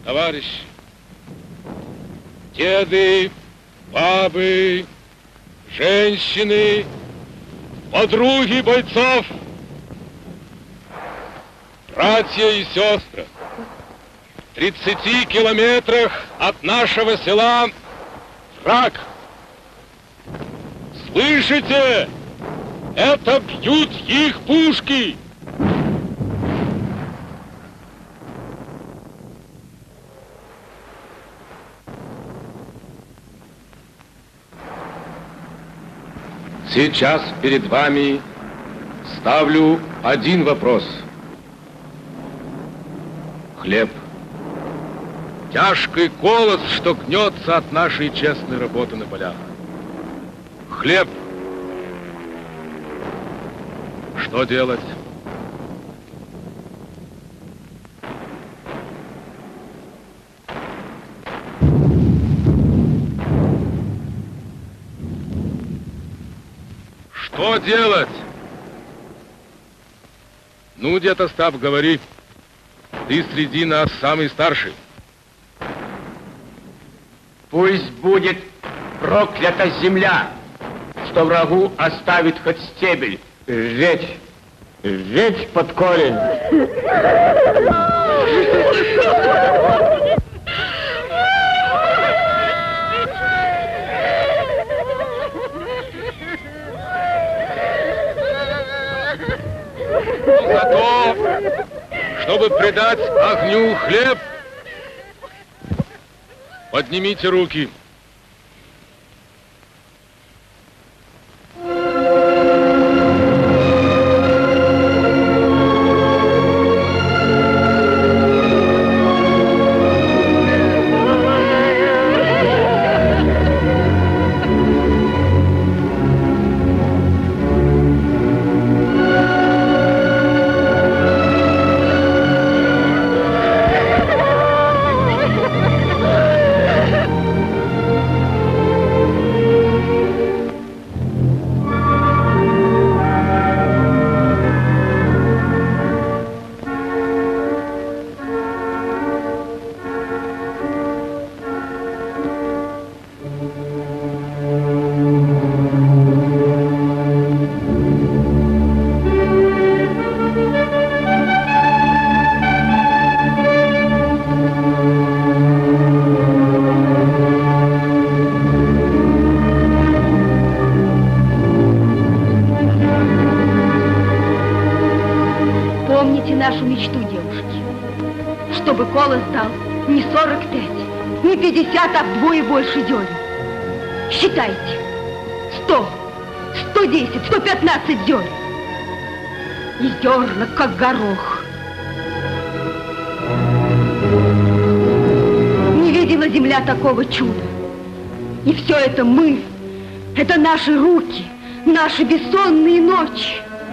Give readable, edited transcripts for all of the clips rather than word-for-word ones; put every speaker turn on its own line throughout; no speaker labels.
Товарищи, деды, бабы, женщины, подруги бойцов, братья и сестры, в 30 километрах от нашего села враг. Слышите? Это бьют их пушки. Сейчас перед вами ставлю один вопрос. Хлеб. Тяжкий колос, что гнется от нашей честной работы на полях. Хлеб. Что делать? Что делать? Ну, дед Остап, говори. Ты среди нас самый старший.
Пусть будет проклята земля, что врагу оставит хоть стебель. Сжечь под корень.
Готов, чтобы придать огню хлеб. Поднимите руки.
Нашу мечту, девушки, чтобы колос дал не 45, не 50, а вдвое больше дерн. Считайте. 100, 110, 115 дерн. И зерна, как горох. Не видела земля такого чуда. И все это мы, это наши руки, наши бессонные ночи.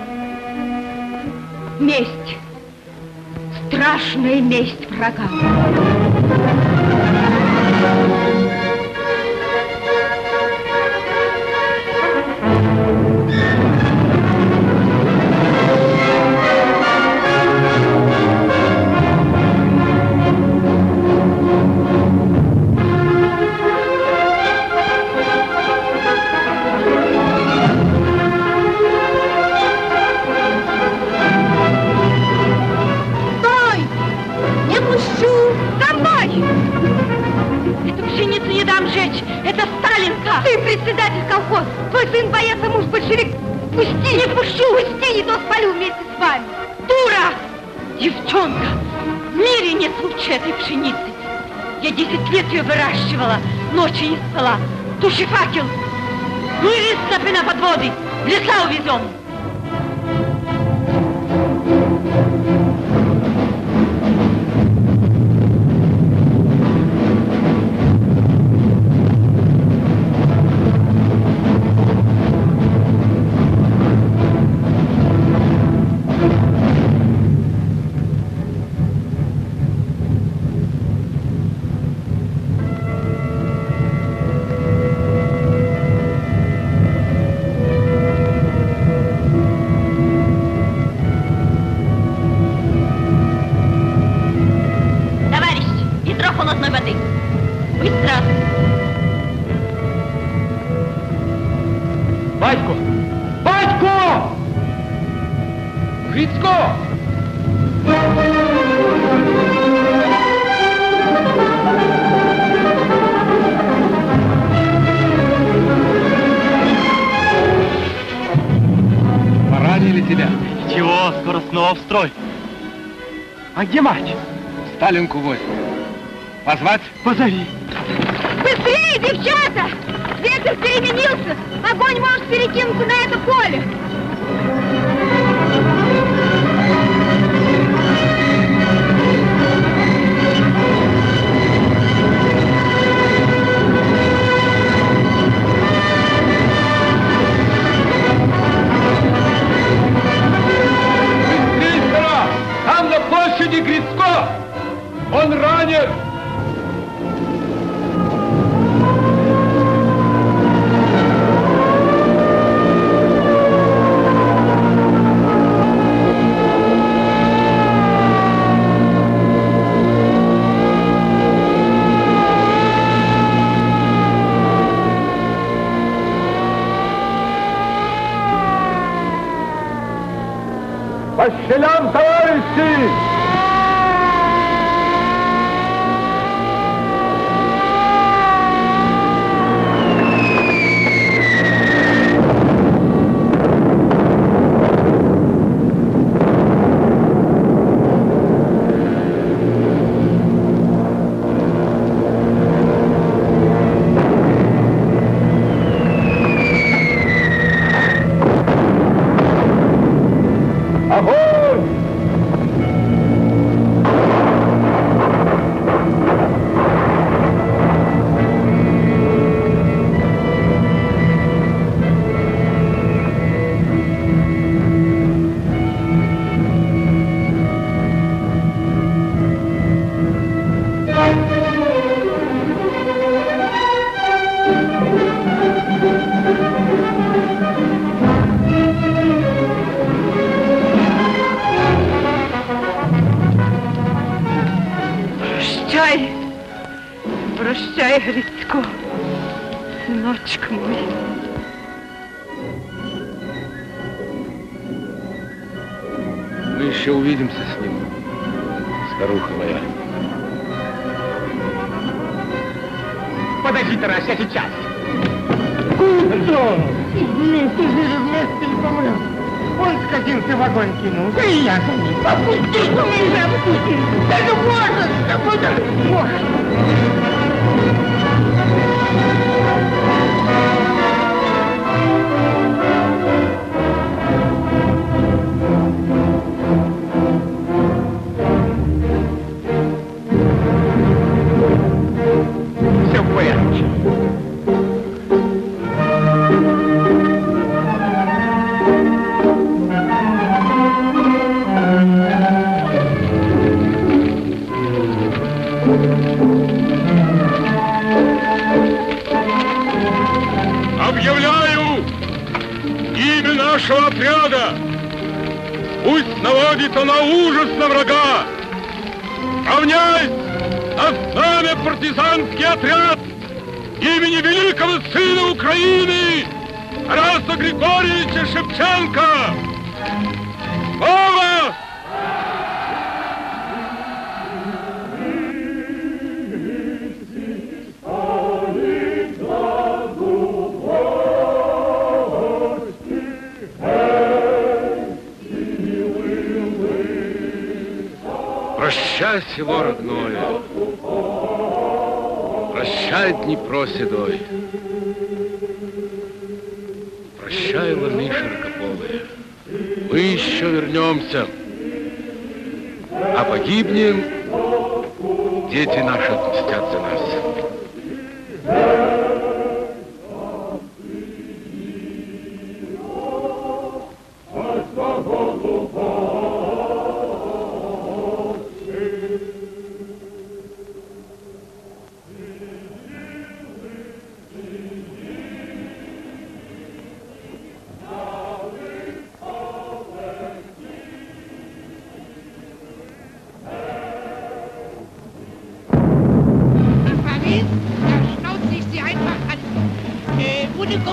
Месть. Страшная месть врагам. Ты председатель колхоза, твой сын боец, а муж большевик. Пусти! Не пущу! Пусти, не то спалю вместе с вами. Дура! Девчонка, в мире нет лучше этой пшеницы. Я 10 лет ее выращивала, ночи не спала. Туши факел. Ну и рис снопы на подводы. В леса увезем.
Батько! Батько! Грицько!
Поранили тебя?
Чего, скоро снова в строй. А где мать?
Сталинку возит. Позвать?
Позови.
Быстрее, девчата! Ветер переменился! Огонь может перекинуться на это поле!
Быстрее, там на площади Грицько! Он ранен! По щелям, товарищи! Огонь!
Прощай, прощай, Грицько, сыночек мой.
Мы еще увидимся с ним, старуха моя.
Подожди, Тарас, я сейчас.
Куда? Вместе жили, вместе и помрем. Он скатился в огонь кинулся, и я за ним. Попусти меня, попусти! Да ну можно, да можно!
Все в порядке.
Объявляю имя нашего отряда. Пусть наводится на ужас на врага. Равняйсь на знамя партизанский отряд имени великого сына Украины Тараса Григорьевича Шевченко. Слава! Прощай, село родное, прощай, Днепро седой, прощай, ланы широкополые, мы еще вернемся, а погибнем, дети наши отмстят за нас.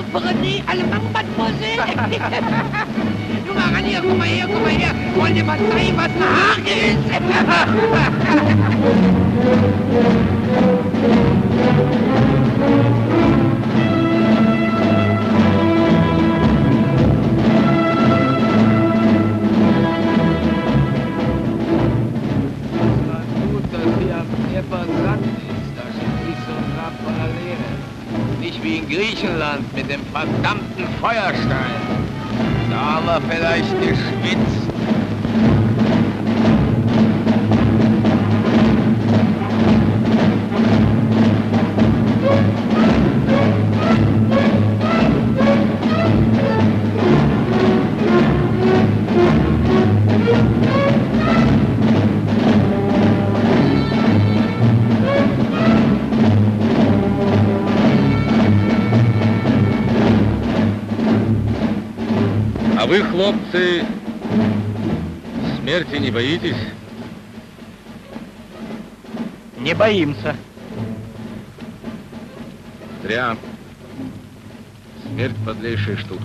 Oh, Bernie, alamang mademoiselle. Lumakan niya, kumaya. Huwag niya matay, matahakis.
Nicht wie in Griechenland mit dem verdammten Feuerstein. Da haben wir vielleicht geschwitzt.
А вы, хлопцы, смерти не боитесь?
Не боимся.
Зря. Смерть подлейшая штука.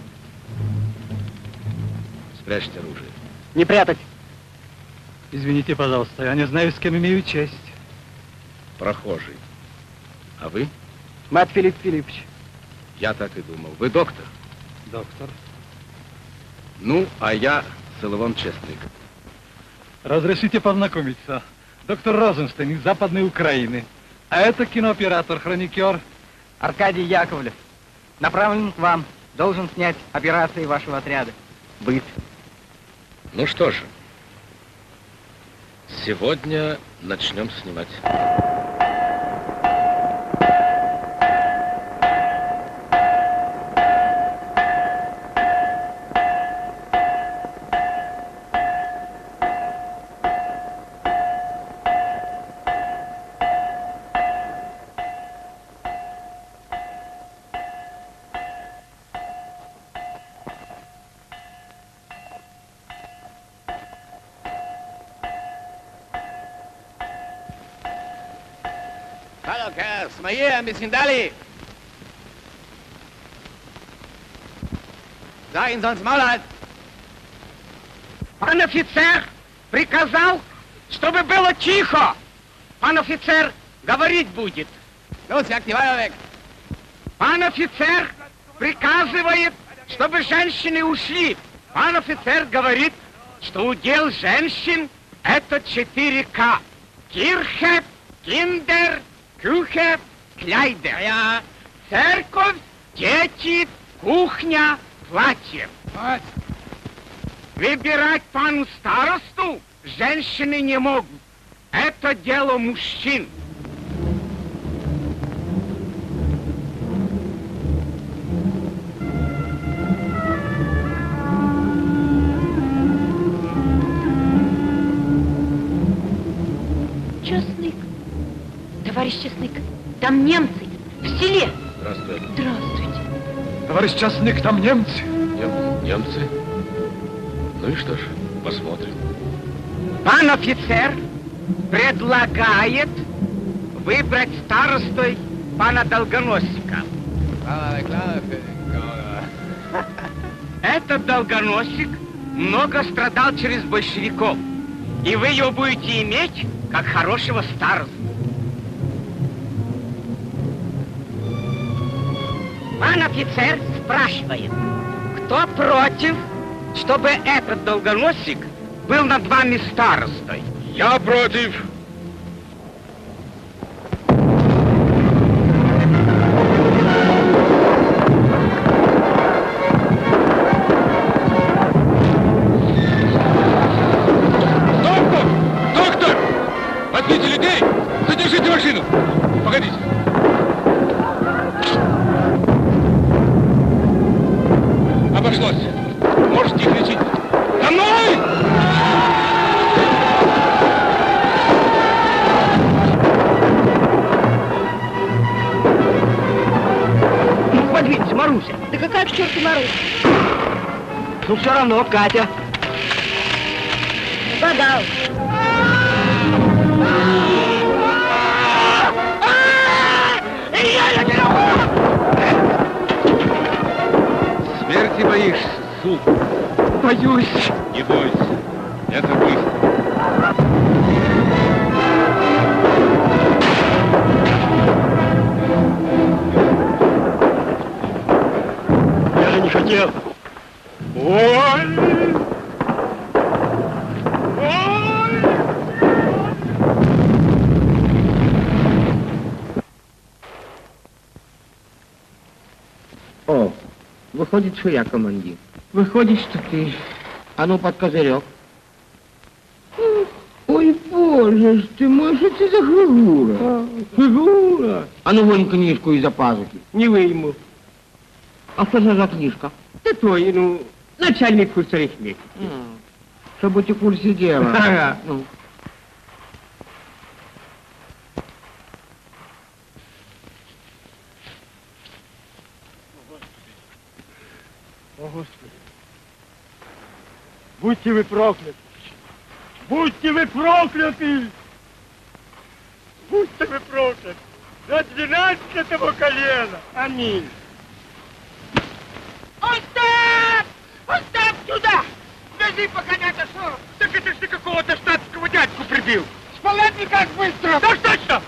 Спрячьте оружие.
Не прятать. Извините, пожалуйста, я не знаю, с кем имею честь.
Прохожий. А вы?
Мат Филипп Филиппович.
Я так и думал. Вы доктор?
Доктор.
Ну, а я Соловон Честник.
Разрешите познакомиться. Доктор Розенштейн из Западной Украины. А это кинооператор, хроникер Аркадий Яковлев. Направлен к вам. Должен снять операции вашего отряда. Быт.
Ну что же, сегодня начнем снимать.
Hallo, Kerls, mal hier, ein bisschen Dalli. Sag ihn sonst Maul halt.
Пан офицер приказал, чтобы было тихо. Пан офицер говорить будет.
Los, jag die Weiher weg.
Пан офицер приказывает, чтобы женщины ушли. Пан офицер говорит, что удел женщин — это 4К. Кирхе, киндер, кюхе, кляйдер.
Ja,
Церковь, дети, кухня, платье.
was?
Выбирать пану старосту женщины не могут. Это дело мужчин.
Честник. Товарищ Честник, там немцы. В селе.
Здравствуйте.
Здравствуйте.
Товарищ Честник, там немцы.
Немцы? Ну и что ж, посмотрим.
Пан офицер предлагает выбрать старостой пана Долгоносика.
Klar, klar, für den Gauder.
Этот Долгоносик много страдал через большевиков. И вы его будете иметь как хорошего старосту. Пан офицер спрашивает, кто против, чтобы этот Долгоносик был над вами старостой?
Я против. Доктор! Возьмите людей! Задержите машину! Погодите! Обошлось. Можете их лечить. За мной!
Ну, подвинься, Маруся.
Да какая к черту Марусь?
Ну, все равно, Катя.
Угадал.
смерти боишься, султан?
Боюсь.
Не бойся, это быстро.
Я же не хотел. Ой! Ой!
О, выходит, что я командир.
Выходит, что ты.
А ну, под козырек.
Ой, боже ж ты мой, что это за фигура? Фигура?
А ну, вынь книжку из-за пазухи.
Не выйму.
А что за книжка?
Ты твой, ну, начальник курса арифметики.
Чтобы ты в курсе дела.
Ага.
Ну.
О, Господи. Будьте вы прокляты. Будьте вы прокляты. Будьте вы прокляты. До 12-го колена. Аминь. Остап! Остап, сюда! Вези, пока не отошел. Так это ж ты какого-то штатского дядьку прибил. С палатки как быстро. Так точно!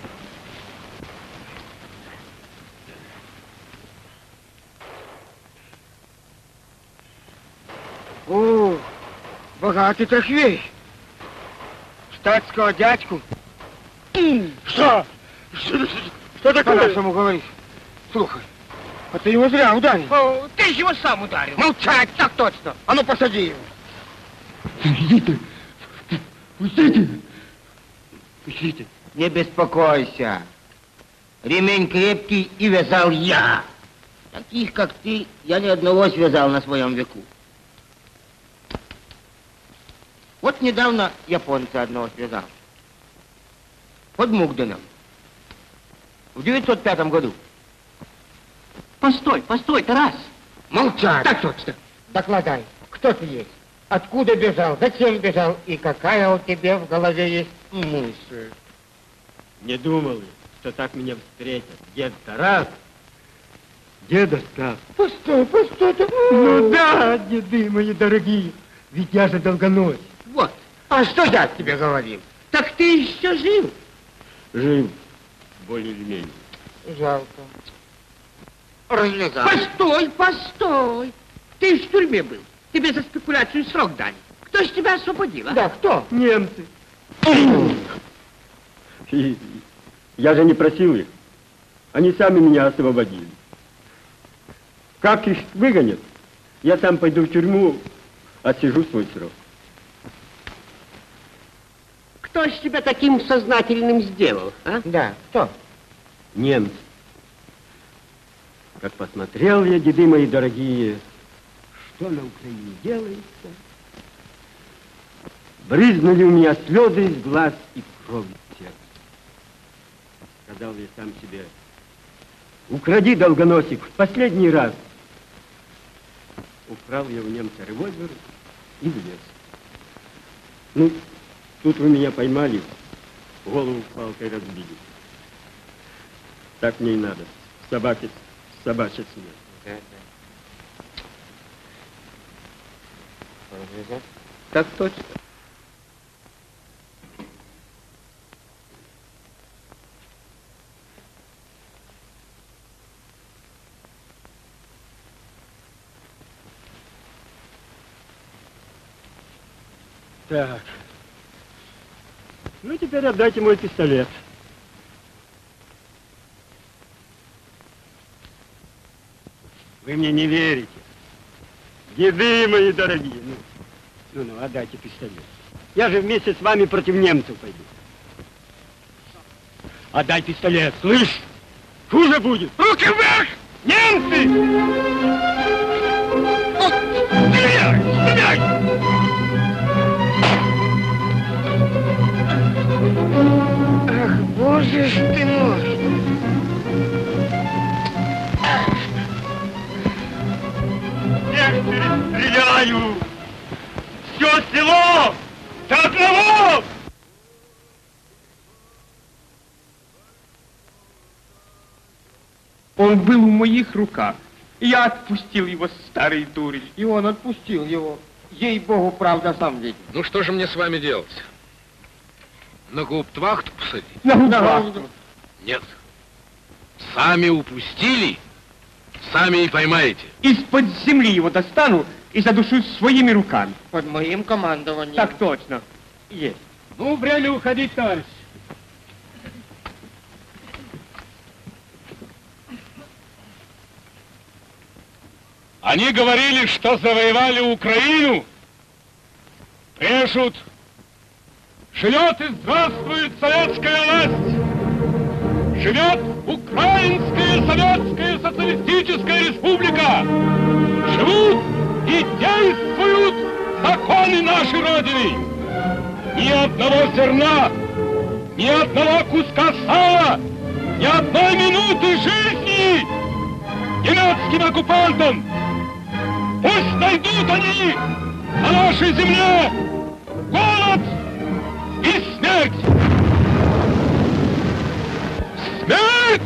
О, богатый трофей. Штатского дядьку.
Что? Что такое?
По-нашему говоришь. Слухай, а ты его зря ударил.
О, ты его сам ударил.
Молчать, так точно. А ну, посади его.
Пустите! Пустите! Пустите!
Не беспокойся. Ремень крепкий и вязал я. Таких, как ты, я ни одного связал на своем веку. Вот недавно японца одного связал. Под Мугденом. В 905 году.
Постой, постой, Тарас!
Молчать!
Так точно!
Докладай, кто ты есть? Откуда бежал? Зачем бежал? И какая у тебя в голове есть мысль?
Не думал, что так меня встретят. Дед Тарас, дед Остап.
Постой, постой.
Ну да, деды мои дорогие, ведь я же долгоносик.
Вот. А что я тебе говорил?
Так ты еще жив? Жив, более или менее.
Жалко. Развязал.
Постой, постой! Ты в тюрьме был. Тебе за спекуляцию срок дали. Кто ж тебя освободил, а?
Да, кто?
Немцы. Я же не просил их. Они сами меня освободили. Как их выгонят, я сам пойду в тюрьму, отсижу свой срок. Кто ж тебя таким сознательным сделал, а?
Да, кто?
Немцы. Как посмотрел я, деды мои дорогие, что на Украине делается, брызнули у меня слезы из глаз и кровь из сердца. Сказал я сам себе, укради, долгоносик, в последний раз. Украл я у немца револьвер и влез. Ну, тут вы меня поймали, голову палкой разбили. Так мне и надо, собачий смерть.
Да. Развязать?
Так точно. Так. Ну, теперь отдайте мой пистолет. Вы мне не верите. Деды мои дорогие. Ну, отдайте пистолет. Я же вместе с вами против немцев пойду. Отдай пистолет, слышь? Хуже будет. Руки вверх! Немцы! Стреляй! Стреляй!
Ах, боже ж ты мой!
Стреляю! Все село! До одного!
Он был в моих руках.
Я отпустил его, старый дурень.
И он отпустил его. Ей-богу, правда, сам ведь.
Ну что же мне с вами делать? На гауптвахту посадить?
На гауптвахту.
Нет. Сами упустили, сами и поймаете.
Из-под земли его достану и задушу своими руками.
Под моим командованием.
Так точно. Есть.
Ну, время уходить, товарищ.
Они говорили, что завоевали Украину. Пишут: живет и здравствует советская власть. Живет Украинская Советская Социалистическая Республика. Живут и действуют законы нашей Родины. Ни одного зерна, ни одного куска сала, ни одной минуты жизни немецким оккупантам. Пусть найдут они на нашей земле голод и смерть. Смерть!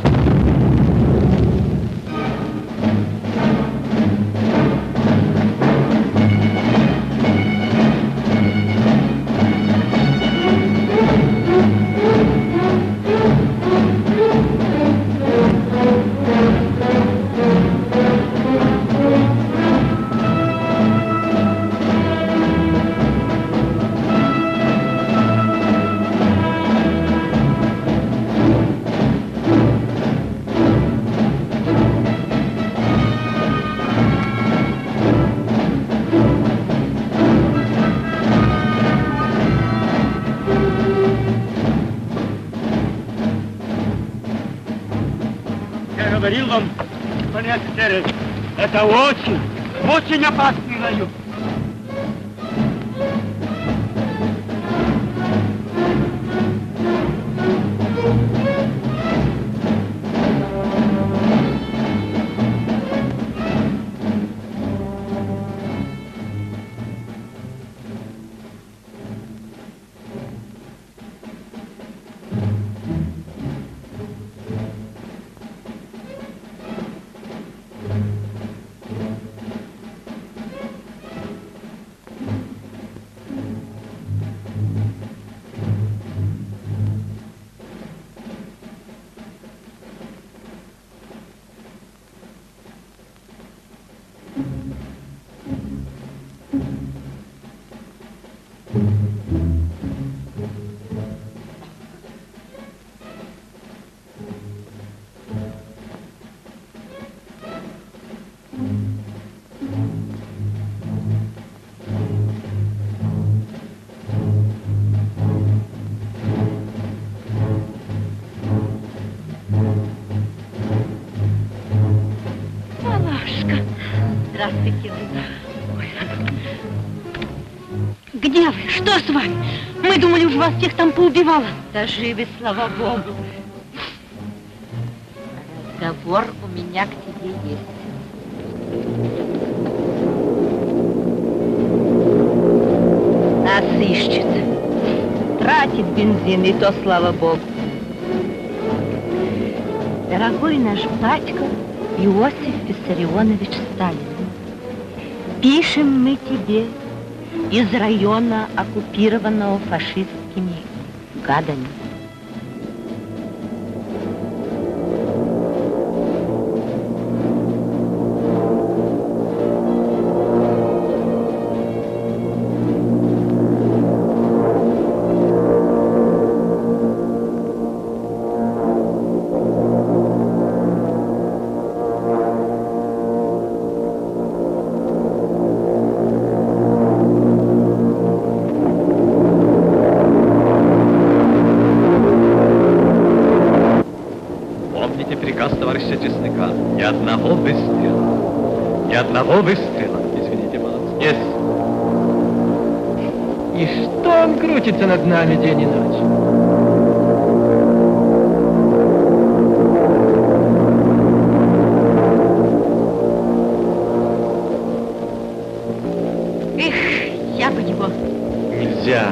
Говорил вам, господин офицер, это очень опасный район.
Здравствуйте. Где вы? Что с вами? Мы думали, уж вас всех там поубивало. Да живы, слава Богу. Разговор у меня к тебе есть. Нас ищет. Тратит бензин, и то слава Богу. Дорогой наш батька Иосиф Виссарионович Сталин, пишем мы тебе из района, оккупированного фашистскими гадами.
Одного выстрела. Извините, молодцы. Есть. И что он крутится над нами день и ночь?
Эх, я бы его.
Нельзя.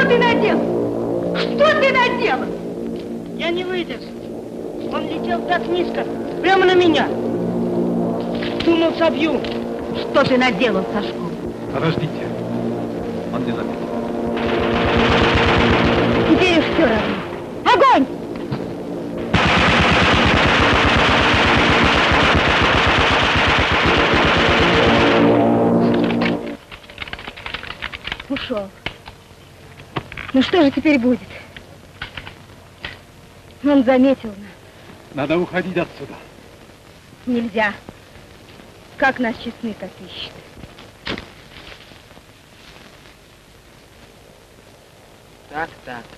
ты наделал? Что ты наделал?
Я не выдержал. Он летел так низко, прямо на меня. Думал, собью.
Что ты наделал, Сашко?
Подождите. Он не заметил.
Теперь все равно. Огонь! Ушел. Ну что же теперь будет? Он заметил нас.
Надо уходить отсюда.
Нельзя. Как нас честных отыщет?
Так.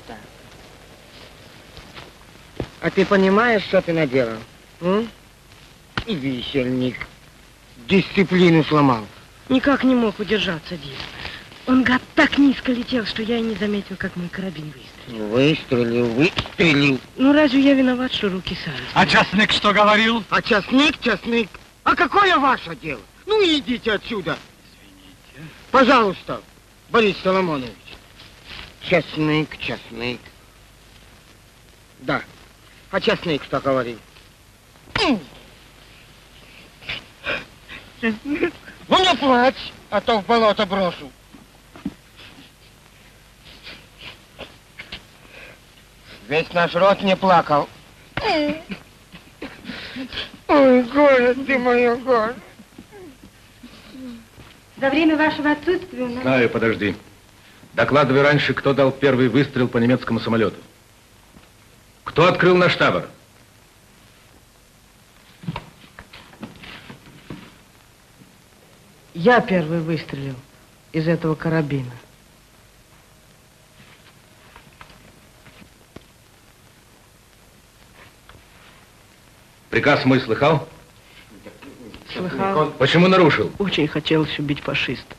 А ты понимаешь, что ты наделал? И висельник. Дисциплину сломал.
Никак не мог удержаться, Дим. Он, гад, так низко летел, что я и не заметил, как мой карабин выстрелил.
Выстрелил.
Ну, разве я виноват, что руки сами?
А часник что говорил?
А часник. А какое ваше дело? Ну, идите отсюда.
Извините.
Пожалуйста, Борис Соломонович. Часник. Да. А часник что говорил? Ну, не плачь, а то в болото брошу. Весь наш род не плакал. Ой, горе ты мое, горе.
За время вашего отсутствия у нас...
Знаю, подожди. Докладывай раньше, кто дал первый выстрел по немецкому самолету. Кто открыл наш табор?
Я первый выстрелил из этого карабина.
Приказ мой слыхал?
Слыхал?
Почему нарушил?
Очень хотелось убить фашиста.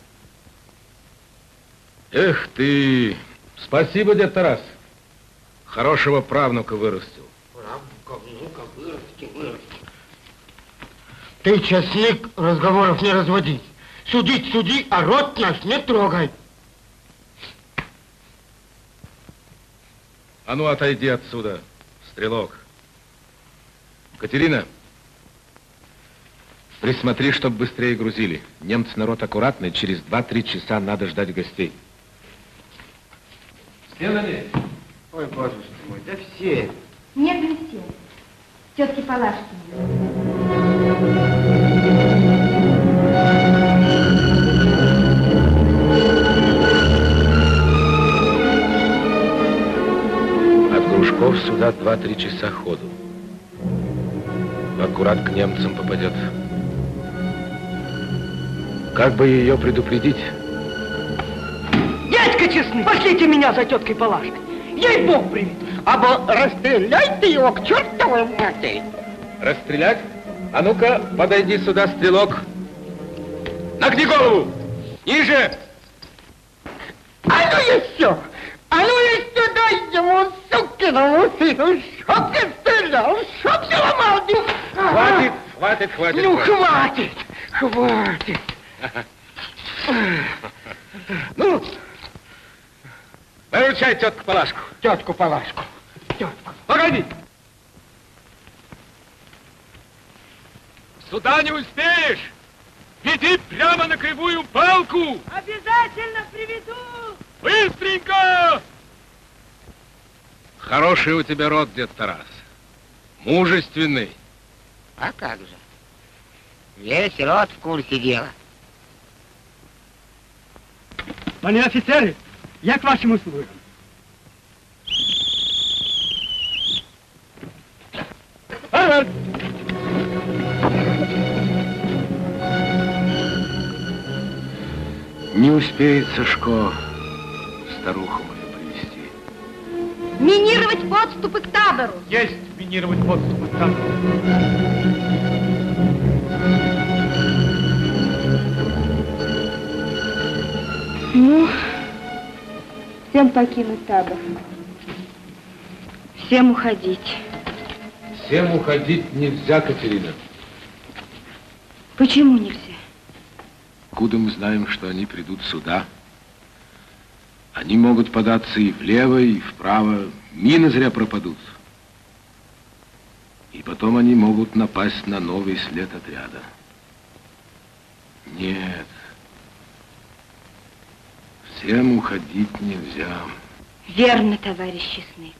Эх ты! Спасибо, дед Тарас. Хорошего правнука вырастил.
Правнука, вырасти. Ты, часник, разговоров не разводи. Судить суди, а род наш не трогай.
А ну, отойди отсюда, стрелок. Катерина, присмотри, чтоб быстрее грузили. Немцы народ аккуратный, через 2-3 часа надо ждать гостей. Все на ней?
Ой, боже мой, да все.
Нет, не все. Тетки Палашкины.
От Глушков сюда 2-3 часа ходу. Аккурат к немцам попадет. Как бы ее предупредить?
Дядька честный, пошлите меня за теткой Палашкой. Ей-бог привет.
Або расстреляй ты его к чертовой матери.
Расстрелять? А ну-ка, подойди сюда, стрелок. Нагни голову! Ниже!
А ну еще! А ну еще дай ему, сукиному сыну, чтоб ты стрелял, чтоб ты ломал.
Хватит.
Ну, хватит.
Ну, выручай тетку Палашку.
Тетку Палашку.
Погоди! Сюда не успеешь! Веди прямо на кривую палку!
Обязательно приведу!
Быстренько! Хороший у тебя род, дед Тарас. Мужественный.
А как же? Весь род в курсе дела.
Пане офіцери, як вашим услугам?
Не успеет Сашко старуху мою привести.
Минировать подступы к табору.
Есть минировать подступы к табору.
Ну, всем покинуть табор. Всем уходить.
Всем уходить нельзя, Катерина.
Почему нельзя?
Откуда мы знаем, что они придут сюда? Они могут податься и влево, и вправо. Мины зря пропадут. И потом они могут напасть на новый след отряда. Нет. Всем уходить нельзя.
Верно, товарищ Снейп.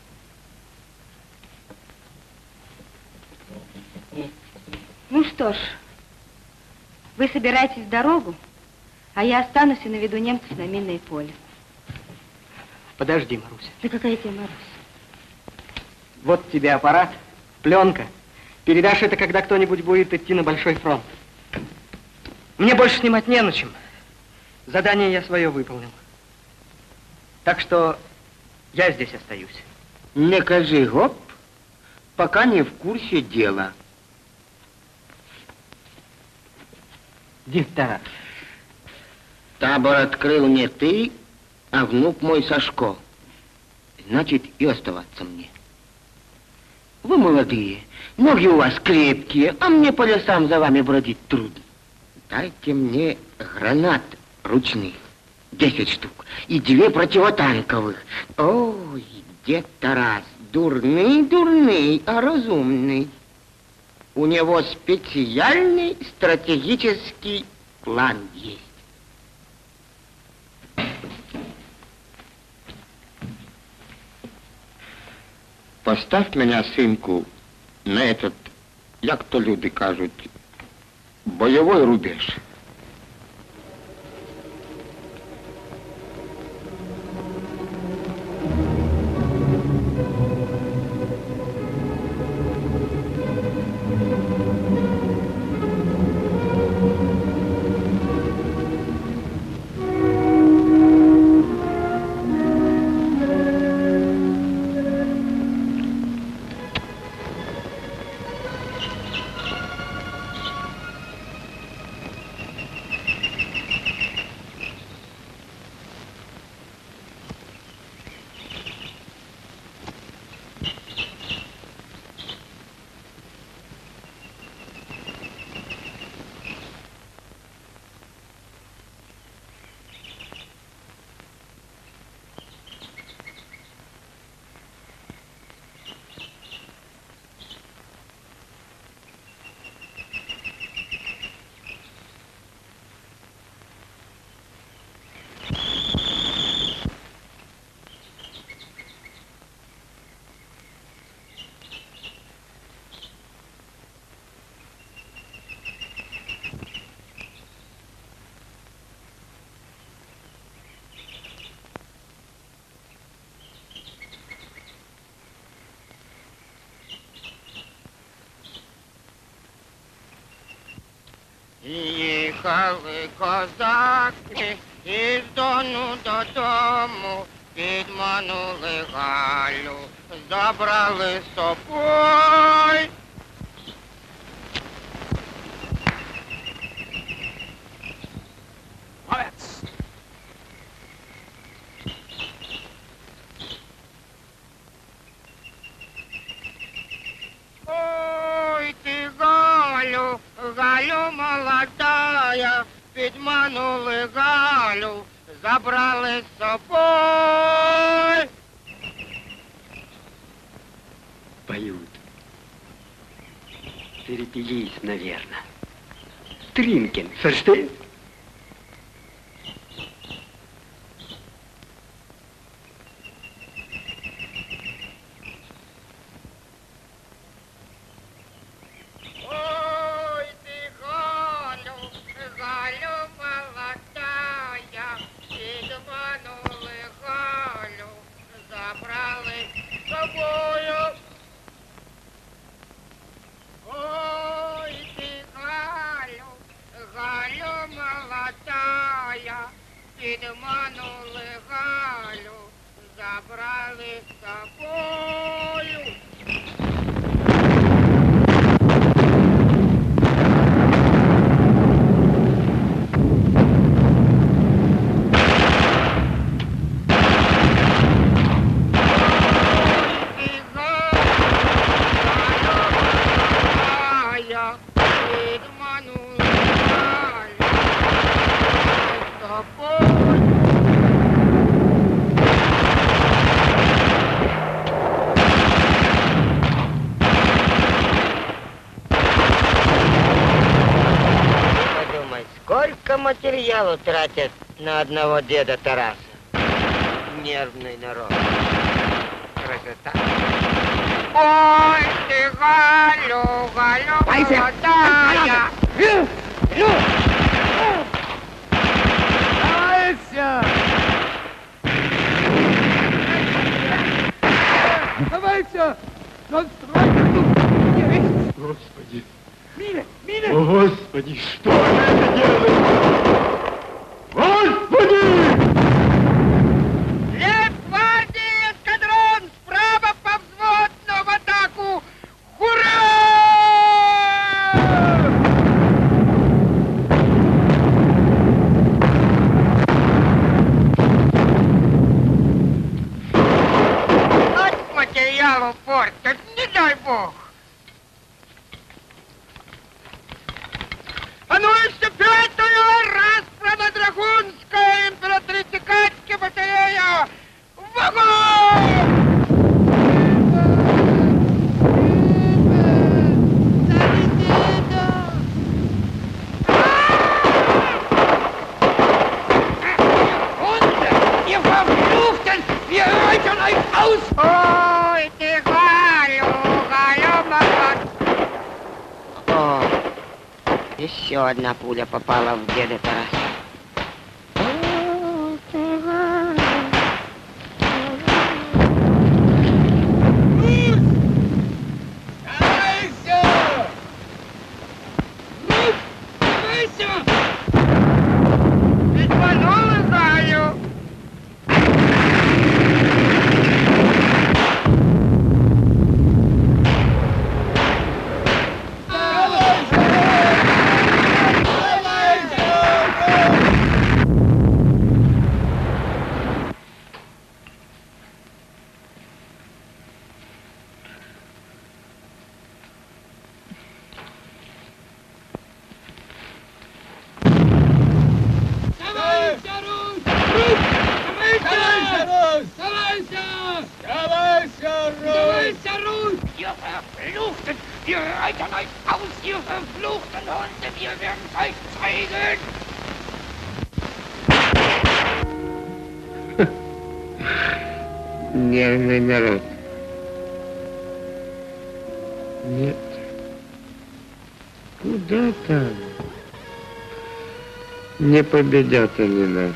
Ну что ж, вы собираетесь в дорогу, а я останусь и наведу немцев на минное поле.
Подожди, Маруся.
Да какая тебе Маруся?
Вот тебе аппарат, пленка. Передашь это, когда кто-нибудь будет идти на большой фронт. Мне больше снимать не на чем. Задание я свое выполнил. Так что я здесь остаюсь.
Не кажи гоп, пока не в курсе дела.
Диктора.
Табор открыл не ты, а внук мой Сашко. Значит, и оставаться мне. Вы молодые, ноги у вас крепкие, а мне по лесам за вами бродить трудно. Дайте мне гранат ручных, 10 штук, и 2 противотанковых. Ой, дед Тарас, дурный, а разумный. У него специальный стратегический план есть. Поставь меня, сынку, на этот, як то люди кажуть, бойовий рубеж. Їхали козаки із Дону додому, підманули Галю, забрали з собою.
Молодец!
Ой, ти, Галю, Галю молодая, підманули Галю, забрали з собою.
Поют. Перепились, наверное. Тринкин, слышь ты?
Ой, ты, Галю, Галю молодая, підманули Галю, забрали з собою. Ой, ты, Галю, Галю молодая, підманули Галю, забрали з собою. ялу тратят на одного деда Тараса. Нервный народ. Красота. Ой, ты, Галю, молодая.
Давайте!
Господи!
Мина! Мина!
О, Господи, что вы это делаете? Господи!
Лейб-гвардии эскадрон! Справа повзводно в атаку! Ура! От материалу портят, не дай бог! А ну еще пятую расправа Драгунская императрица Катьки батарея! В огонь! Ой, ты, Галю, молодец! О, еще одна пуля попала в деда Тараса. Ведьманула Галю!
Ihr Reitern euch aus, ihr verfluchten Hunde, wir werden es euch zeigen!
Нервный народ. Нет. Куда там? Не победят они нас.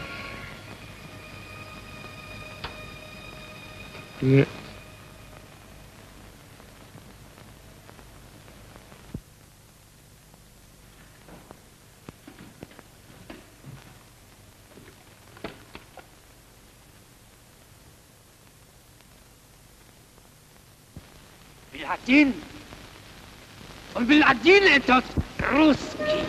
Нет.
Один. Он был один этот русский.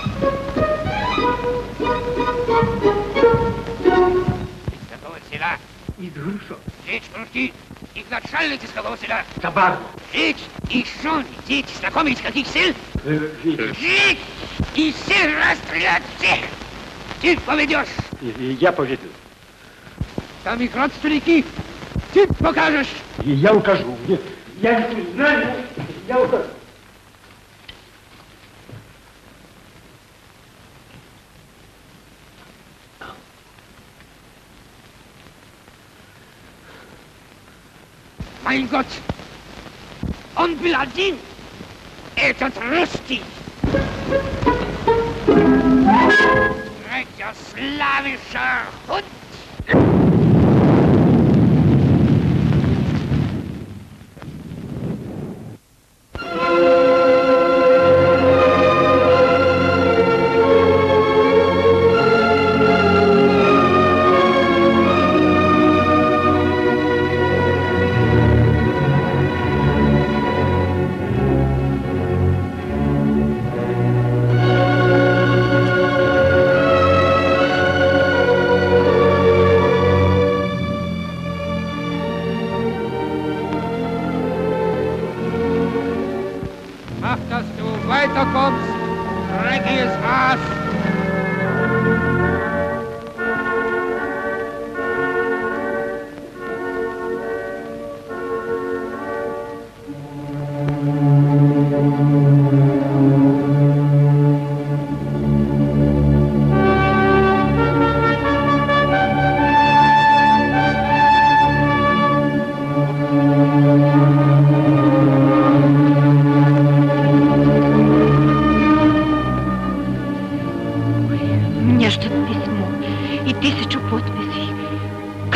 Из какого села?
Из Грушо.
Речь крути. Их начальник из какого села?
Табар.
Речь и что? Дети знакомы из каких сел? Речь и сел расстрелять всех. Ты поведешь.
Я поведу.
Там их родственники. Ты покажешь.
Я укажу. Я не знаю. Я укажу.
Mein Gott, он был один, этот русский. Православишься Hund.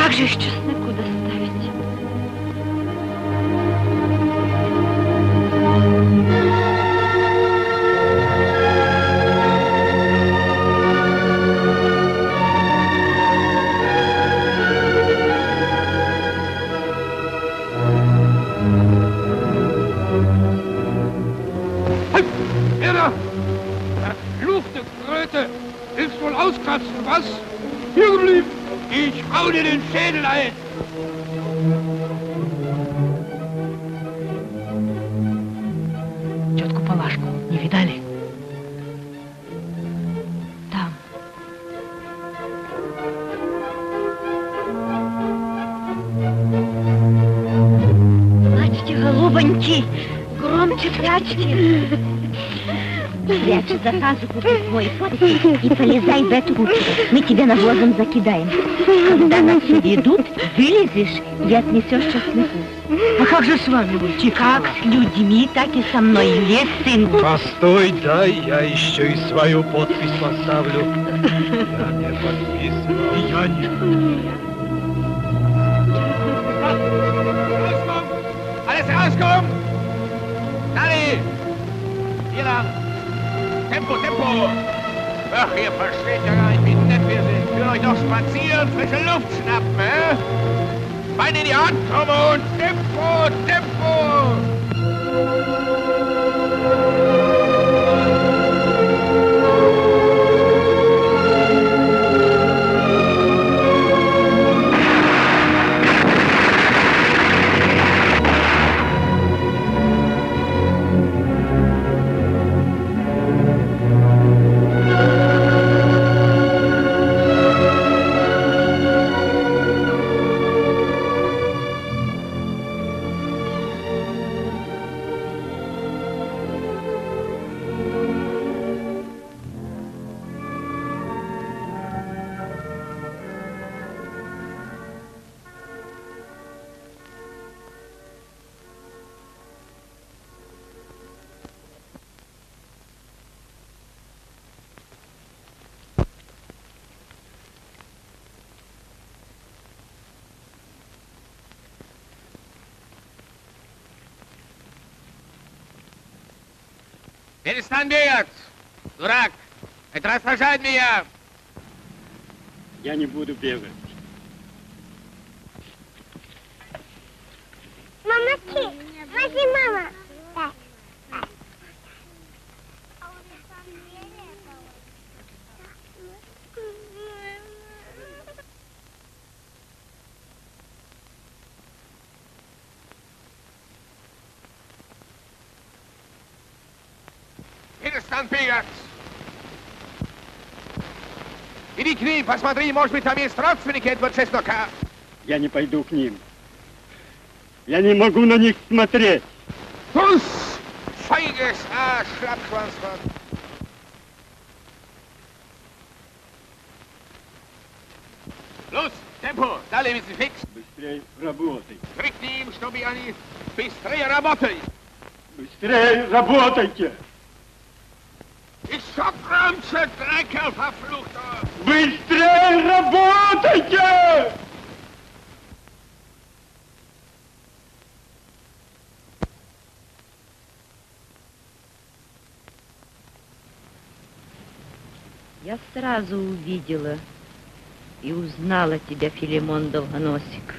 как же их чесноку доставить?
Willst wohl auskratzen, was? Hier geblieben. Ich hau dir den Schädel ein.
Тетку Палашку не видали? Там. Плачьте, голубоньки, громче плачьте. Спрячь за пазуху свой фотик и полезай в эту кучу. Мы тебя навозом закидаем. Когда нас ведут, вылезешь и отнесешь чесноку. А как же с вами быть? Как с людьми, так и со мной. Есть, сын.
Постой, дай я еще и свою подпись поставлю. Я не подписываю. Я не...
Rauskommen! Alles rauskommen! Dali! Hier lang! Tempo, Tempo! Ach, ihr versteht ja gar nicht, wie nett wir sind. Ich will euch noch spazieren, frische Luft schnappen, hä? Beine in die Hand, komm und Tempo, Tempo! Перестань бегать, дурак! Это раздражает меня!
Я не буду бегать.
Мамочки, возьми, мама.
Перестань бегать! Иди к ним, посмотри, может быть, там есть родственники этого чеснока.
Я не пойду к ним. Я не могу на них смотреть.
Пусть! Фейгес, Schlappschwanzmann! Los, Tempo, далее, фикс!
Быстрее работай.
Крикни им, чтобы они быстрее работали!
Быстрее работайте!
Еще громче, Дreckel, verfluchter!
Быстрее работайте!
Я сразу увидела и узнала тебя, Филимон Долгоносик.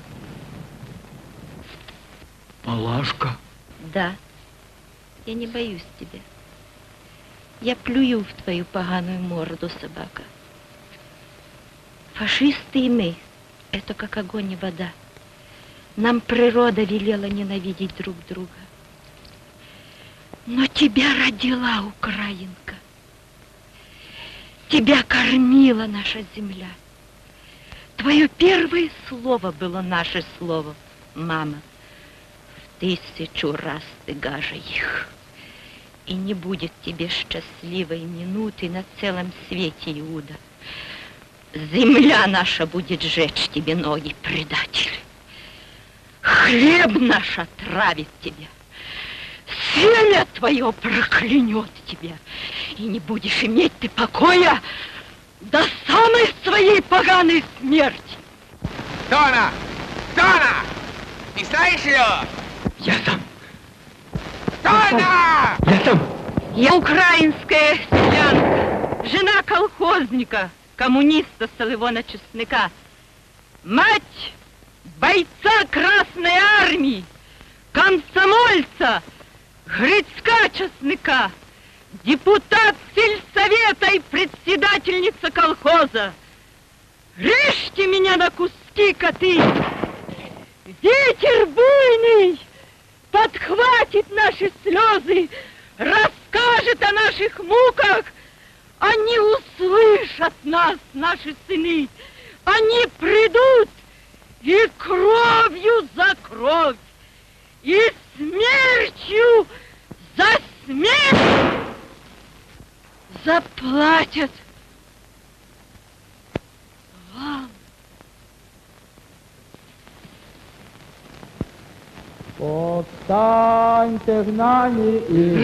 Палашка?
Да, я не боюсь тебя. Я плюю в твою поганую морду, собака. Фашисты и мы — это как огонь и вода. Нам природа велела ненавидеть друг друга. Но тебя родила украинка. Тебя кормила наша земля. Твое первое слово было наше слово, мама. В 1000 раз ты гаже их. И не будет тебе счастливой минуты на целом свете, Иуда. Земля наша будет жечь тебе ноги, предатель. Хлеб наш отравит тебя. Семя твое проклянет тебя. И не будешь иметь ты покоя до самой своей поганой смерти.
Кто она? Кто она? Не знаешь ее?
Я сам.
Кто она?
Я сам.
Я украинская селянка, жена колхозника, коммуниста Солывона Чеснока, мать бойца Красной Армии, комсомольца Грицка Чеснока, депутат сельсовета и председательница колхоза. Режьте меня на куски, коты! Ветер буйный подхватит наши слезы, расскажет о наших муках. Они услышат нас, наши сыны. Они придут и кровью за кровь, и смертью за смерть заплатят вам.
Повстаньте в нами и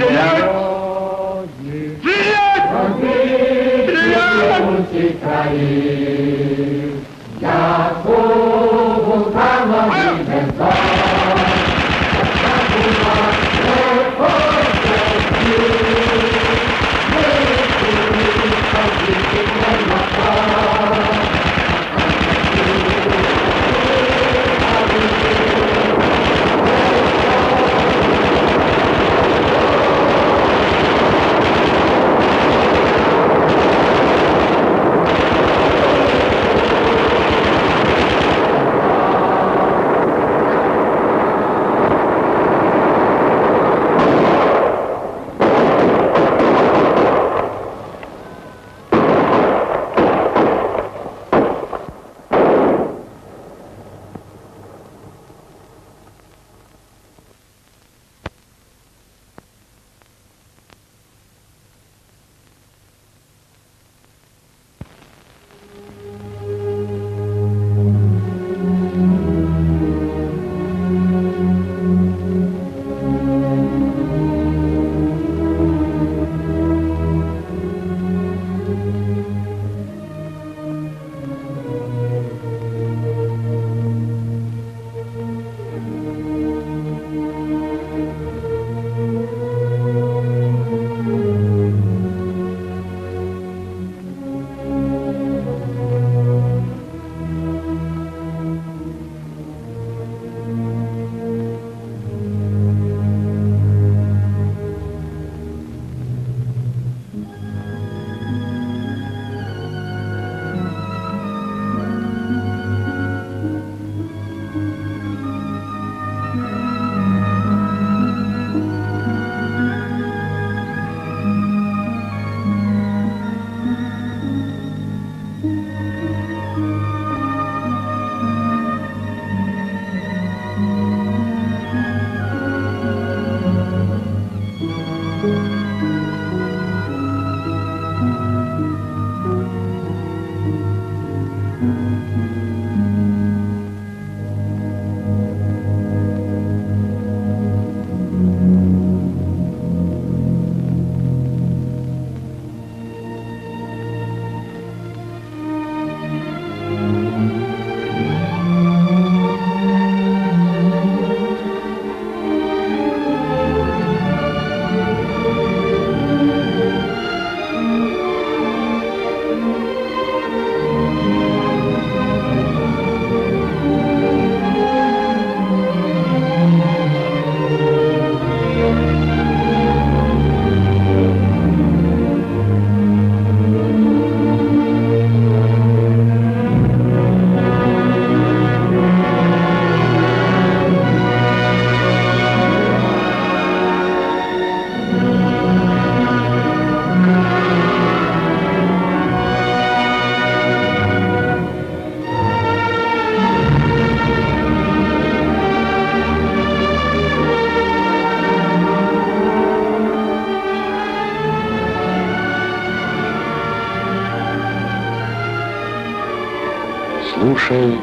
Слушай,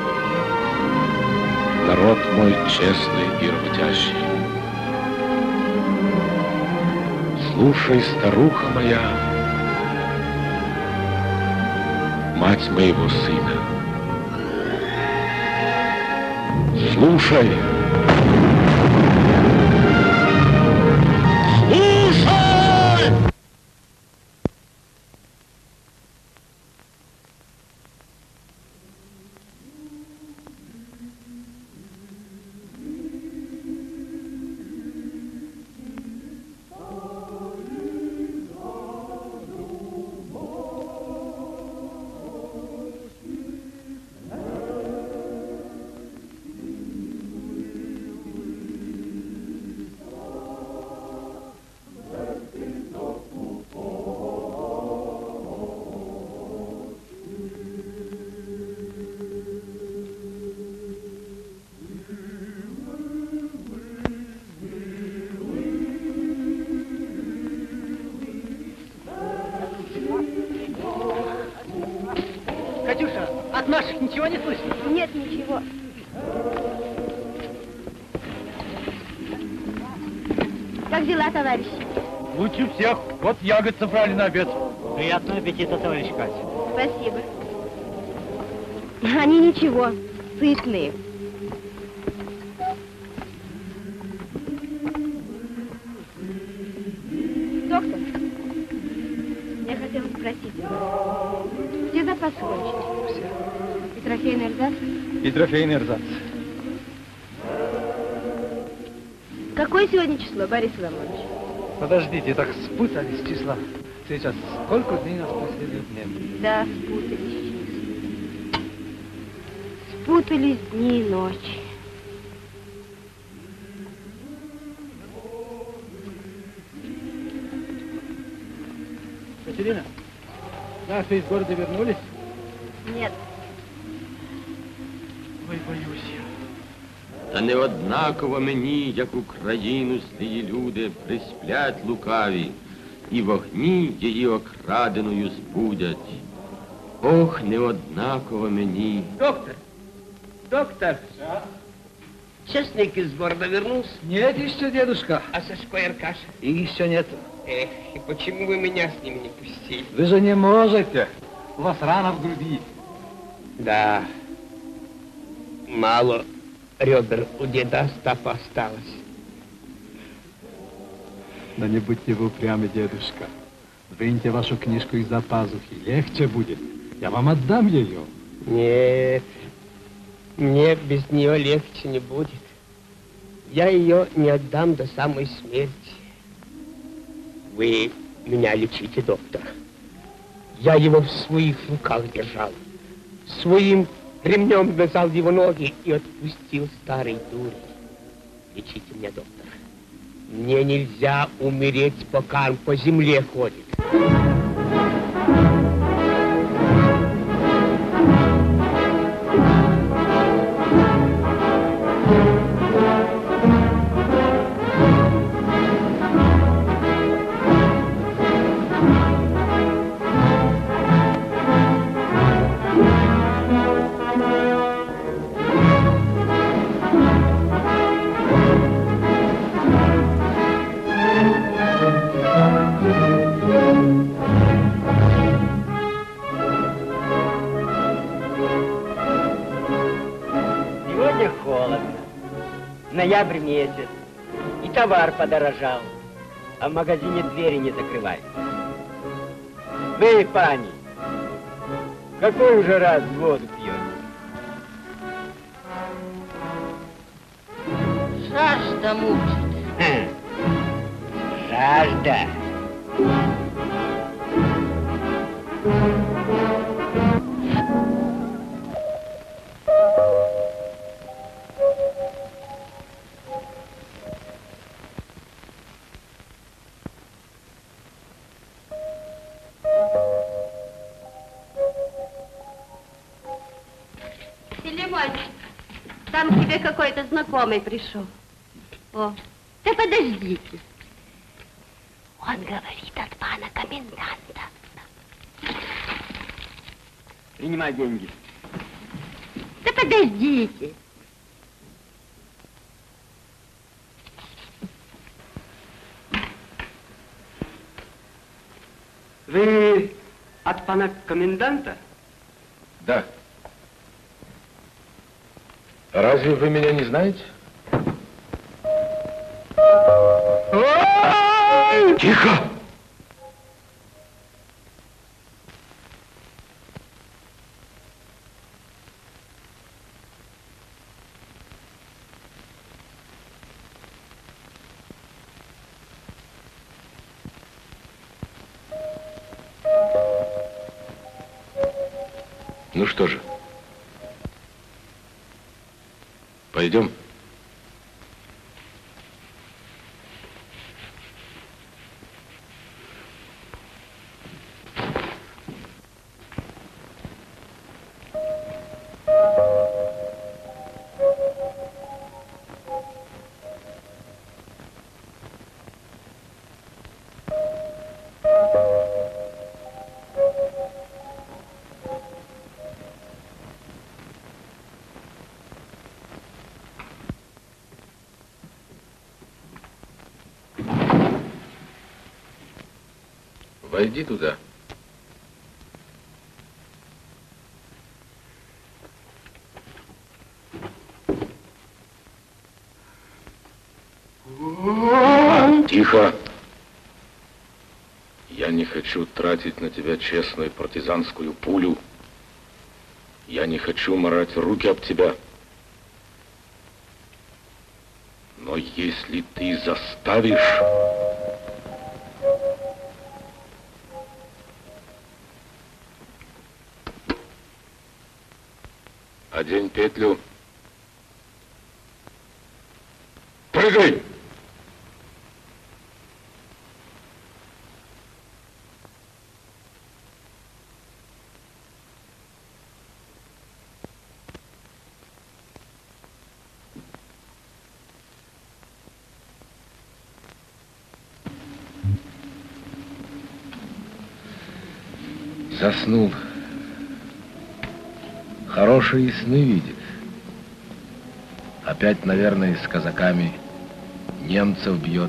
народ мой честный и работящий. Слушай, старуха моя, мать моего сына. Слушай. Слушай!
Катюша, от наших ничего не слышно?
Нет, ничего. Как дела, товарищи?
Лучше всех. Вот ягод собрали на обед. Приятного аппетита, товарищ Катя.
Спасибо. Они ничего, сытные. Доктор, я хотела спросить, все запасы кончились?
Все.
И трофейный эрзац?
И трофейный эрзац.
Какое сегодня число, Борис Иванович?
Подождите, так спутались числа. Сейчас сколько дней нас последует днем?
Да, спутались. Спутались дни и ночи.
Катерина, наши из города вернулись?
Нет.
Ой, боюсь я.
Та не однаково мені, як Україну злії люди присплять лукаві, і вогні її окраденою збудять. Ох, не однаково мені.
Доктор! Доктор! Честник из города вернулся?
Нет еще, дедушка.
А Сашко и Аркаша?
И еще нет.
Эх, и почему вы меня с ними не пустили?
Вы же не можете. У вас рана в груди.
Да. Мало ребер у деда Остапа осталось.
Да не будьте вы упрямы, дедушка. Выньте вашу книжку из-за пазухи. Легче будет. Я вам отдам ее.
Нет, мне без нее легче не будет. Я ее не отдам до самой смерти. Вы меня лечите, доктор. Я его в своих руках держал. Своим ремнем вязал его ноги и отпустил старой дурой. Лечите меня, доктор. Мне нельзя умереть, пока он по земле ходит.
Ноябрь месяц, и товар подорожал, а в магазине двери не закрывают. Вы, пани, какой уже раз воду пьете?
Жажда мучит.
Жажда.
Там к тебе какой-то знакомый пришел. О, да подождите. Он говорит от пана коменданта.
Принимай деньги.
Да подождите.
Вы от пана коменданта?
Да. Разве вы меня не знаете? Тихо! Ну что же, пойдем. Войди туда. Тихо. Я не хочу тратить на тебя честную партизанскую пулю. Я не хочу марать руки об тебя. Но если ты заставишь... Одень петлю. Прыгай! Заснул. Хорошие сны видит. Опять, наверное, с казаками немцев бьет.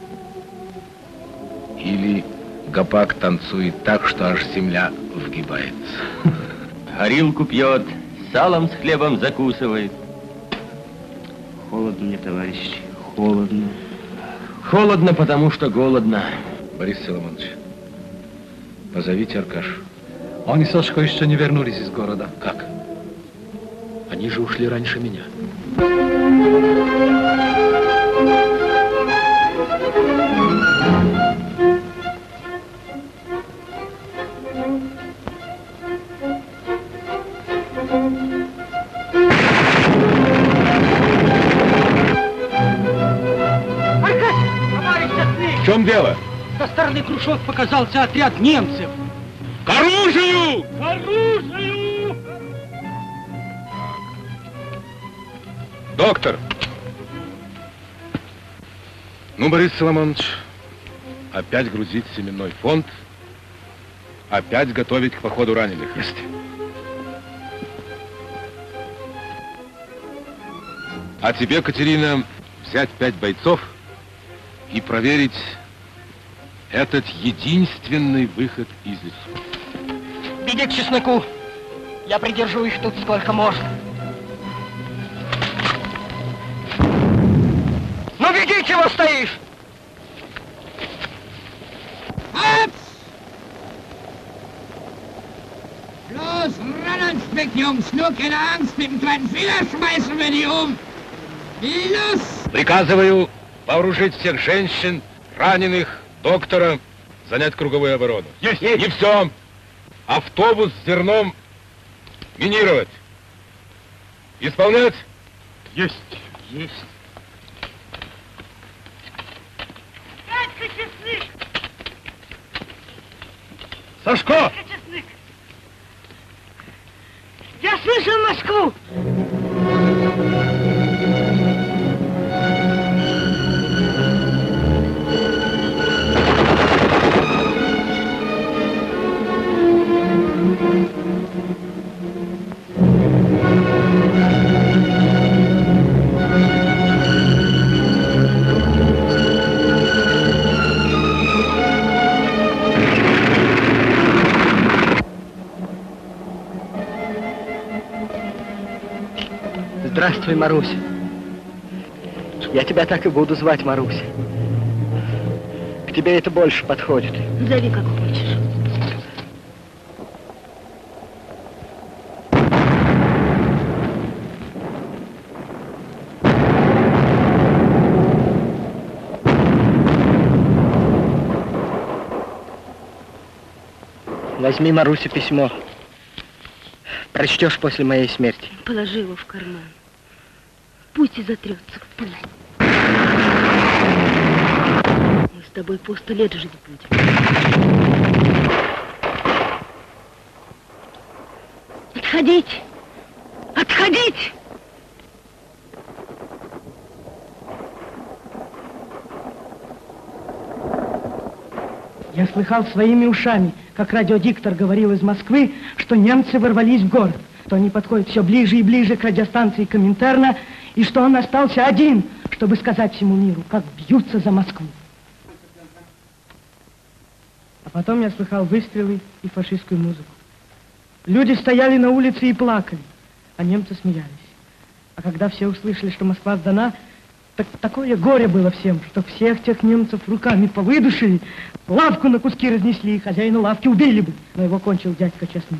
Или гопак танцует так, что аж земля вгибается.
Горилку пьет, салом с хлебом закусывает.
Холодно мне, товарищи, холодно.
Холодно, потому что голодно.
Борис Соломонович, позовите Аркашу.
Они, Сашко, еще не вернулись из города.
Как? Они же ушли раньше меня. В чем дело?
Со стороны Крушов показался отряд немцев.
К оружию!
К оружию!
Доктор! Ну, Борис Соломонович, опять грузить семенной фонд, опять готовить к походу раненых. Есть. А тебе, Катерина, взять 5 бойцов и проверить этот единственный выход из лесу.
Беги к чесноку. Я придержу их тут сколько можно. Ну беги, чего стоишь?
Los, ran ans Bett, Jungs. Nur keine Angst, mit dem kleinen Finger schmeißen wir die um. Los!
Приказываю вооружить всех женщин, раненых, доктора, занять круговую оборону.
Есть!
И все. Автобус с зерном минировать. Исполнять?
Есть! Есть!
Сашко!
Я слышал Москву!
Здравствуй, Маруся. Я тебя так и буду звать, Маруся. К тебе это больше подходит.
Зови, как хочешь.
Возьми, Маруся, письмо. Прочтешь после моей смерти.
Положи его в карман. Пусть и затрется в пыль. Мы с тобой по 100 лет жить будем. Отходите! Отходите!
Я слыхал своими ушами, как радиодиктор говорил из Москвы, что немцы ворвались в город, что они подходят все ближе и ближе к радиостанции Коминтерна, и что он остался один, чтобы сказать всему миру, как бьются за Москву. А потом я слыхал выстрелы и фашистскую музыку. Люди стояли на улице и плакали, а немцы смеялись. А когда все услышали, что Москва сдана, так такое горе было всем, что всех тех немцев руками повыдушили, лавку на куски разнесли, и хозяина лавки убили бы, но его кончил дядька Честный.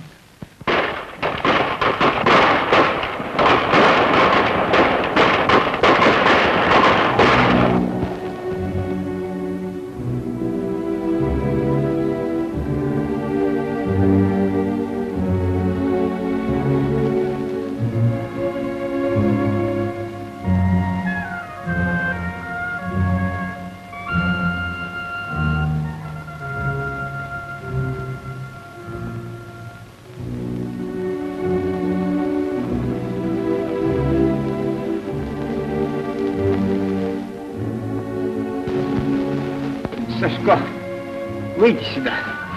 Сашко, выйди сюда.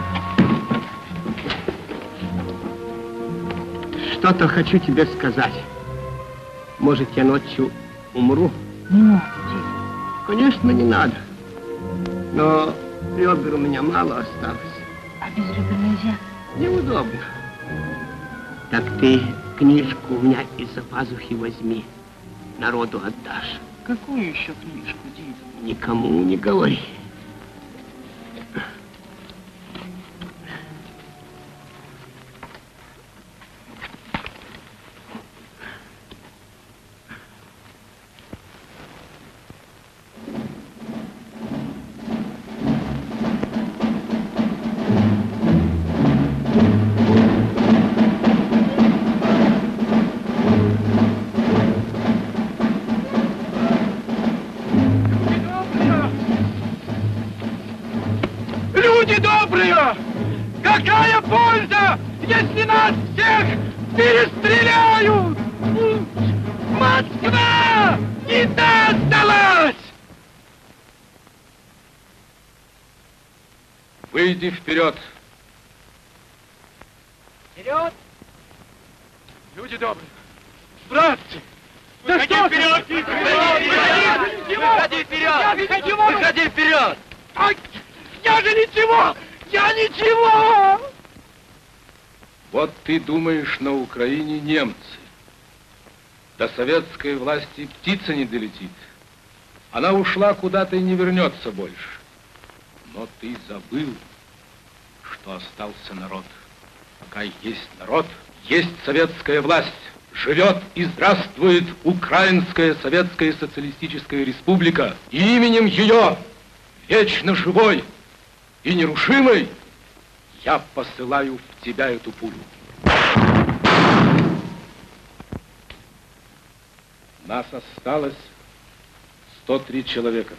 Что-то хочу тебе сказать. Может, я ночью умру?
Не надо, Дим.
Конечно, не надо. Но ребер у меня мало осталось.
А без ребер нельзя?
Неудобно. Так ты книжку у меня из-за пазухи возьми. Народу отдашь.
Какую еще книжку, Дим?
Никому не говори.
Люди добрые! Какая польза, если нас всех перестреляют? Москва не сдалась!
Выйди вперед.
Вперед! Люди добрые! Братцы! Да что вперед! Выходи вперед! Выходи вперед! Я же ничего! Я ничего!
Вот ты думаешь, на Украине немцы. До советской власти птица не долетит. Она ушла куда-то и не вернется больше. Но ты забыл, что остался народ. Пока есть народ, есть советская власть. Живет и здравствует Украинская Советская Социалистическая Республика. И именем ее, вечно живой и нерушимой, я посылаю в тебя эту пулю. Нас осталось 103 человека.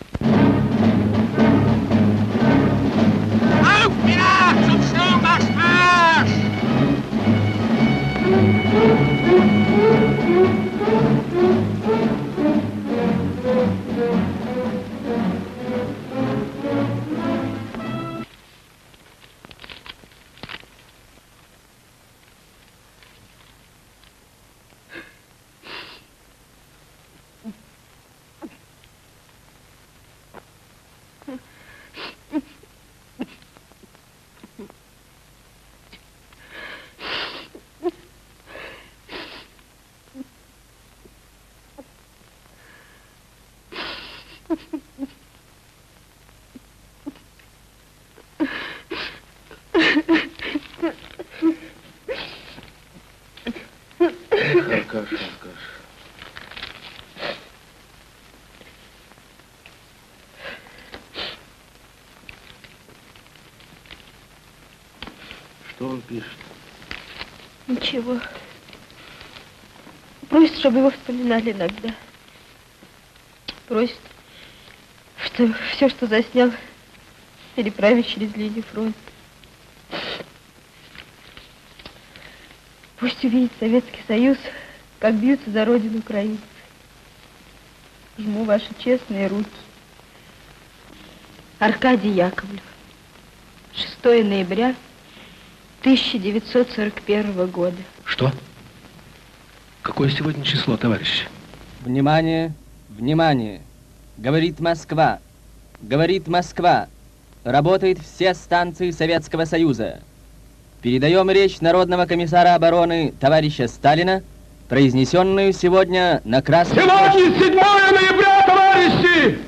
Аркаша, Аркаша. Что он пишет?
Ничего. Просит, чтобы его вспоминали иногда. Просит, что все, что заснял, переправить через линию фронта. Пусть увидит Советский Союз, как бьются за родину украинцы. Жму ваши честные руки. Аркадий Яковлев. 6 ноября 1941 года.
Что? Какое сегодня число, товарищи?
Внимание, внимание! Говорит Москва. Говорит Москва. Работают все станции Советского Союза. Передаем речь Народного комиссара обороны товарища Сталина, произнесенную сегодня на Красном...
Сегодня 7 ноября, товарищи!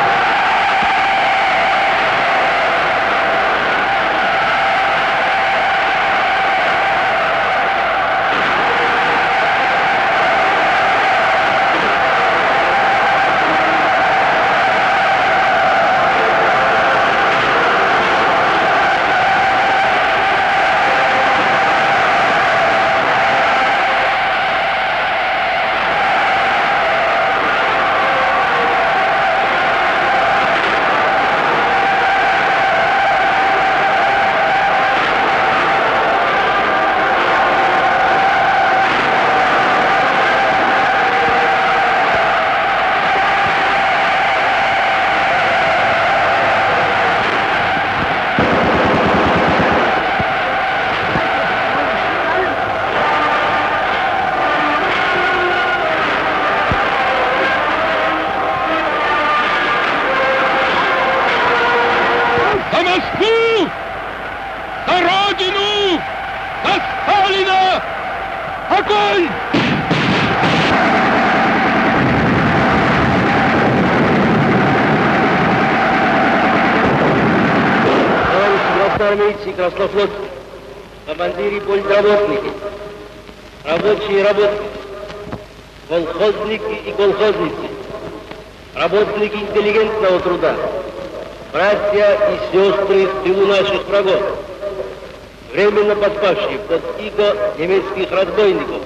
Армейцы Краснофлот, командиры политработники, рабочие и работники, колхозники и колхозницы, работники интеллигентного труда, братья и сестры в тылу наших врагов, временно подпавшие под иго немецких разбойников,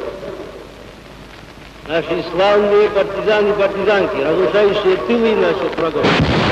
наши славные партизаны и партизанки, разрушающие тылы наших врагов.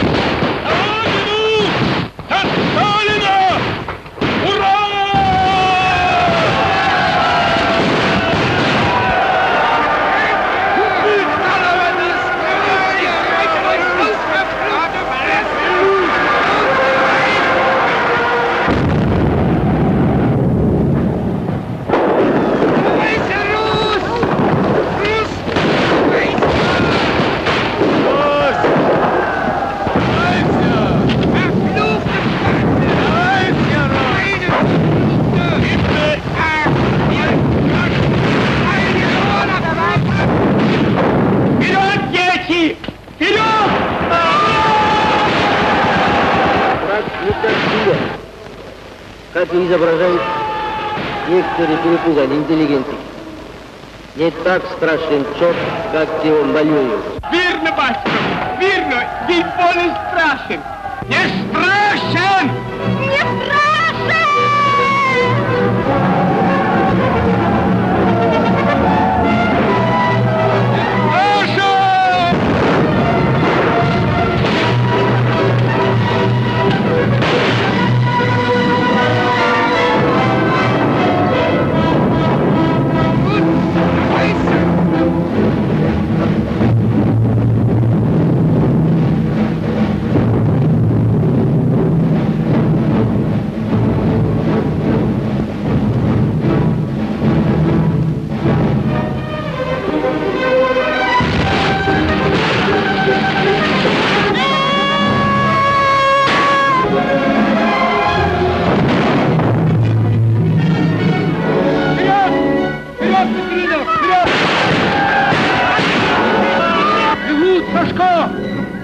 Как изображают некоторые перепуганные интеллигенты. Не так страшен черт, как те он малюют.
Верно, батюшка, верно, ведь он и страшен. Не страшен!
Не страшен!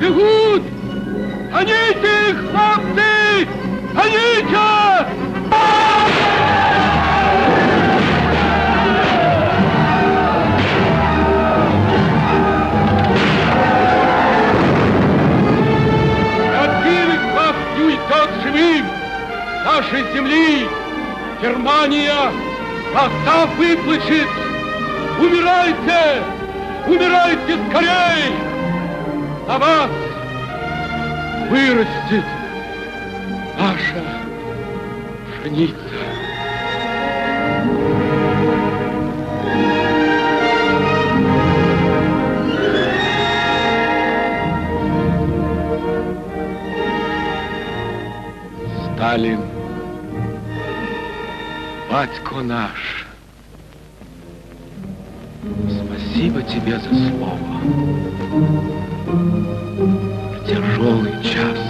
бегут! Гоните их, хлопцы! Гоните! Один из вас не уйдет живым! Нашей земли Германия глаза выплачет! Умирайте! Умирайте скорей! На вас вырастет наша пшеница. Сталин, батько наш, спасибо тебе за слово. В тяжелый час